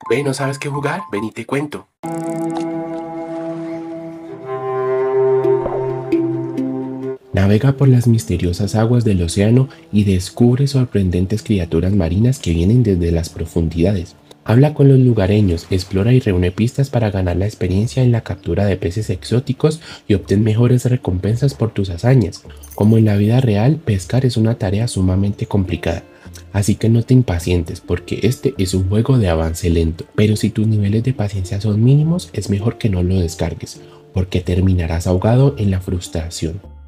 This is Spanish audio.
Ve, ¿no sabes qué jugar? Ven y te cuento. Navega por las misteriosas aguas del océano y descubre sorprendentes criaturas marinas que vienen desde las profundidades. Habla con los lugareños, explora y reúne pistas para ganar la experiencia en la captura de peces exóticos y obtén mejores recompensas por tus hazañas. Como en la vida real, pescar es una tarea sumamente complicada. Así que no te impacientes porque este es un juego de avance lento, pero si tus niveles de paciencia son mínimos es mejor que no lo descargues porque terminarás ahogado en la frustración.